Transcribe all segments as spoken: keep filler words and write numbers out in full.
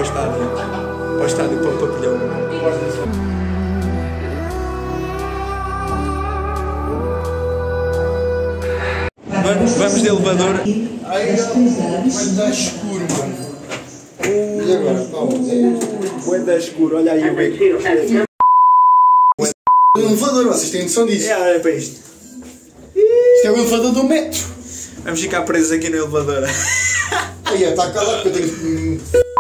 estádio. Para o estádio, para o pavilhão. Vamos, vamos de elevador. Ai, vai dar escuro, mano. E agora? Vai dar escuro, olha aí o beco. Um elevador, vocês têm noção disso? É, olha para isto. Isto é o elevador do metro. Vamos ficar presos aqui no elevador. Aí, está calado que eu tenho.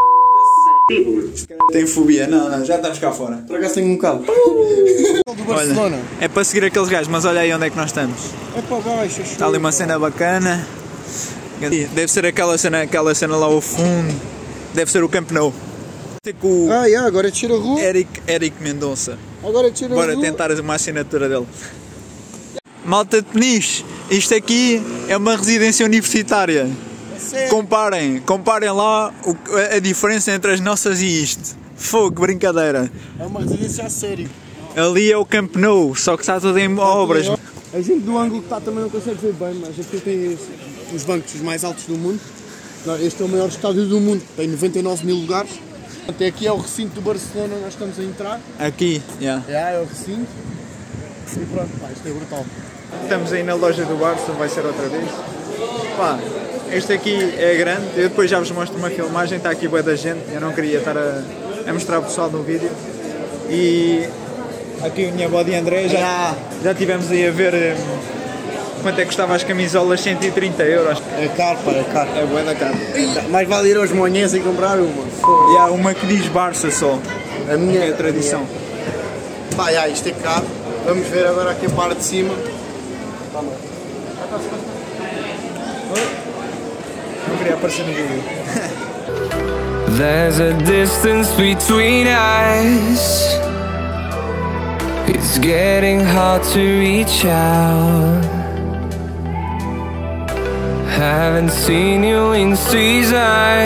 Tem fobia? Não, não, já estamos cá fora. Por acaso tenho um bocado. Do Barcelona. Olha, é para seguir aqueles gajos, mas olha aí onde é que nós estamos. É para baixo. Está ali uma cena bacana. Deve ser aquela cena, aquela cena lá ao fundo. Deve ser o Camp Nou. Com o Ah, yeah, agora é de a rua. Eric, Eric Mendonça. Agora é de a rua. Bora tentar uma assinatura dele. Malta de Peniche, isto aqui é uma residência universitária. Sério? Comparem, comparem lá o, a diferença entre as nossas e isto. Fogo, brincadeira. É uma residência a sério. Ali é o Camp Nou, só que está tudo em obras. A gente do ângulo que está também não consegue ver bem, mas aqui tem os bancos mais altos do mundo. Este é o maior estádio do mundo, tem noventa e nove mil lugares. Até aqui é o recinto do Barcelona, nós estamos a entrar. Aqui, já. Yeah, é o recinto. E pronto, pá, isto é brutal. Estamos aí na loja do Barça, vai ser outra vez. Pá, este aqui é grande, eu depois já vos mostro uma filmagem, está aqui bué da gente, eu não queria estar a, a mostrar o pessoal no vídeo. E aqui a minha body André, já, já tivemos aí a ver hum, quanto é que custava as camisolas, cento e trinta euros. É caro, pá, é caro. É bué da caro. Mais vale ir aos Monhãs e comprar uma. E há uma que diz Barça só, A minha é a tradição. Pá, yeah, isto é caro. Vamos ver agora aqui a parte de cima. Não queria aparecer no vídeo. There's a distance between us. It's getting hard to reach out. Haven't seen you in seasons,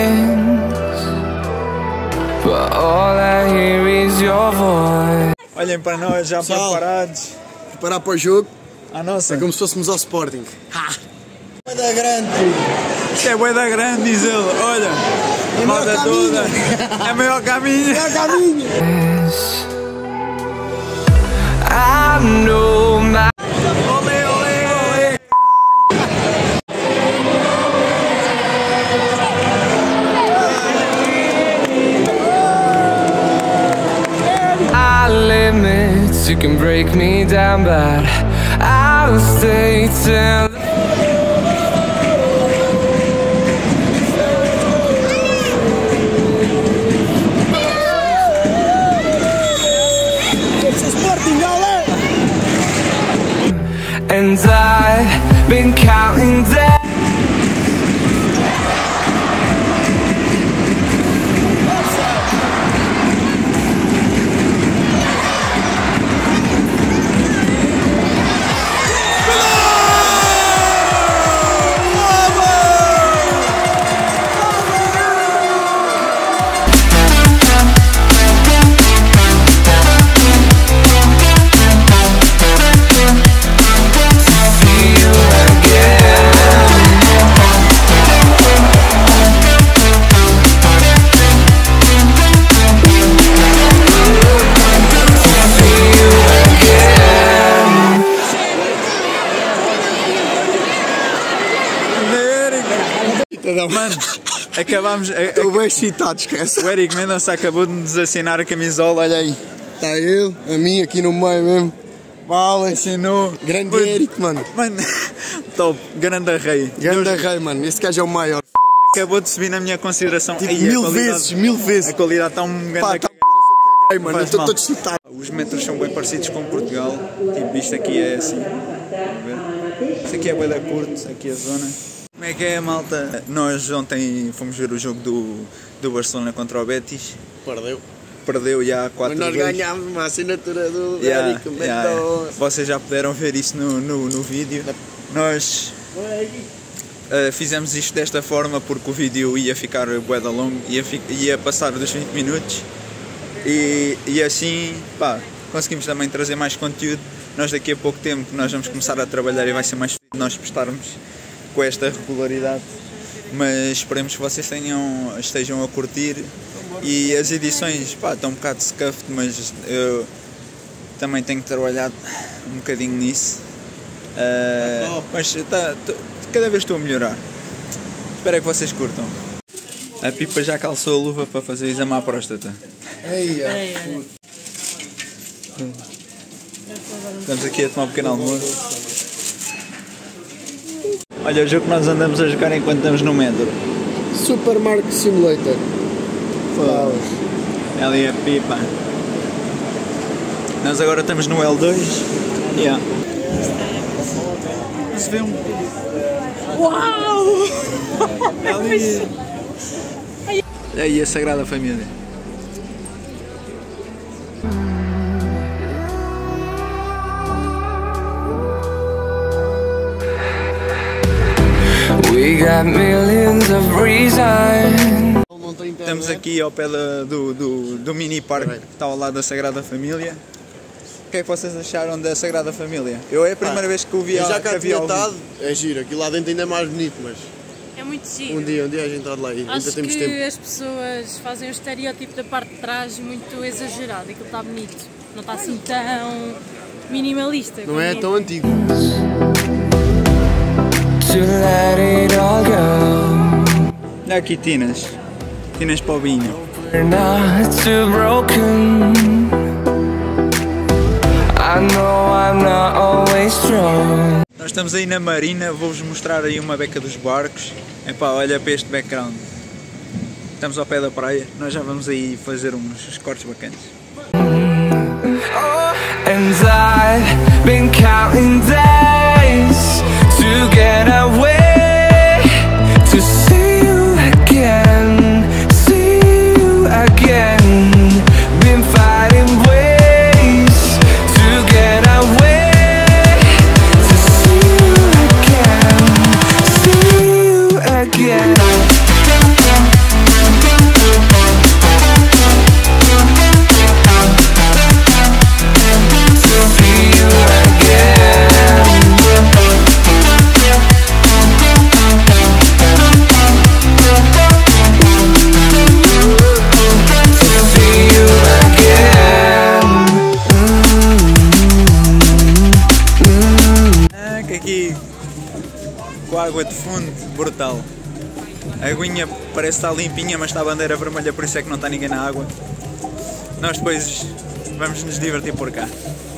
but all I hear is your voice. Olhem para nós, já Pessoal, preparados. Preparar para o jogo. A nossa. É como se fôssemos ao Sporting. Vai dar grande. Isto é bué da grande, diz ele. Olha, a malta toda. É maior caminho. É o caminho. I know my Olé, olé, olé. limits. You can break me down, but I'll stay till and I've been counting down. Mano, acabámos. Estou bem excitado, esquece. O Eric Mendonça acabou de nos assinar a camisola, olha aí. Está ele, a mim aqui no meio mesmo. Vale, Assinou. grande Eric, mano. Mano, top, grande rei. Grande rei, mano. Este gajo é o maior. Acabou de subir na minha consideração. Tipo, Aí, a mil qualidade- vezes, mil vezes. A qualidade está um grande. Pá, tá, Faz mano, eu estou mal. todo excitado. Os metros são bem parecidos com Portugal. Tipo, isto aqui é assim. Estão a ver? Isto aqui é bem da curto, aqui a zona. Como é que é, malta? Nós ontem fomos ver o jogo do, do Barcelona contra o Betis. Perdeu. Perdeu já quatro Mas nós vezes. ganhámos uma assinatura do Yeah, Eric yeah, yeah. Mendonça. Vocês já puderam ver isso no, no, no vídeo. Nós uh, fizemos isto desta forma porque o vídeo ia ficar bué da longo, ia, fi ia passar dos vinte minutos e, e assim, pá, conseguimos também trazer mais conteúdo. Nós daqui a pouco tempo nós vamos começar a trabalhar e vai ser mais fácil nós postarmos com esta regularidade, mas esperemos que vocês tenham, estejam a curtir E as edições, pá, estão um bocado scuffed, mas eu também tenho trabalhado um bocadinho nisso. Uh, mas tá, tô, cada vez estou a melhorar. Espero que vocês curtam. A Pipa já calçou a luva para fazer o exame à próstata. Eia. Estamos aqui a tomar um pequeno almoço. Olha o jogo que nós andamos a jogar enquanto estamos no metro. Supermarket Simulator. É ali a Pipa. Nós agora estamos no L dois. Yeah. Se vê um. Uau! É ali. É aí a Sagrada Família. We got millions of reasons. Estamos aqui ao pé da, do, do, do mini parque que está ao lado da Sagrada Família. O que é que vocês acharam da Sagrada Família? Eu é a primeira ah, vez que o vi. Eu já cá tinha estado, é giro, aqui lá dentro ainda é mais bonito, mas é muito giro. Um dia, um dia a gente está de lá e ainda temos tempo. Acho que as pessoas fazem o estereótipo da parte de trás muito exagerado, aquilo está bonito, não está assim tão minimalista. Não é tão antigo. Olha aqui Tinas, Tinas para o vinho. Nós estamos aí na marina, vou-vos mostrar aí uma beca dos barcos. Epá, olha para este background. Estamos ao pé da praia, nós já vamos aí fazer uns cortes bacanas. And I've been counting days to get away, to see you again, see you again. Been fighting ways to get away, to see you again, see you again. Aqui com a água de fundo, brutal. A aguinha parece estar limpinha, mas está a bandeira vermelha, por isso é que não está ninguém na água. Nós depois vamos nos divertir por cá.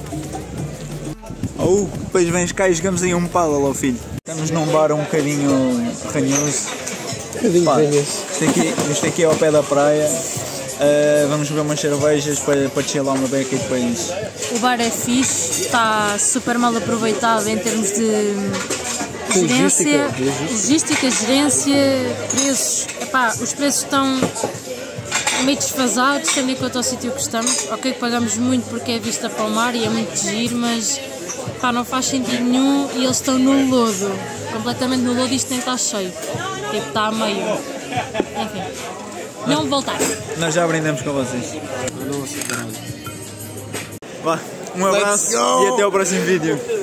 Ou oh, depois vens cá e jogamos aí um paddle ao filho. Estamos num bar um bocadinho ranhoso. Um bocadinho ranhoso. Isto aqui, isto aqui é ao pé da praia. Uh, vamos beber umas cervejas para, para descer lá uma beca e depois... O bar é fixe, está super mal aproveitado em termos de gerência, logística, gerência, preços. Epá, os preços estão meio desfasados, tendo em conta o sítio que estamos. Ok, pagamos muito porque é vista para o mar e é muito giro, mas pá, não faz sentido nenhum e eles estão no lodo, completamente no lodo, isto nem está cheio, tipo, está a meio. Enfim. Não voltar. Nós já brindamos com vocês. Vá, um abraço e até o próximo vídeo.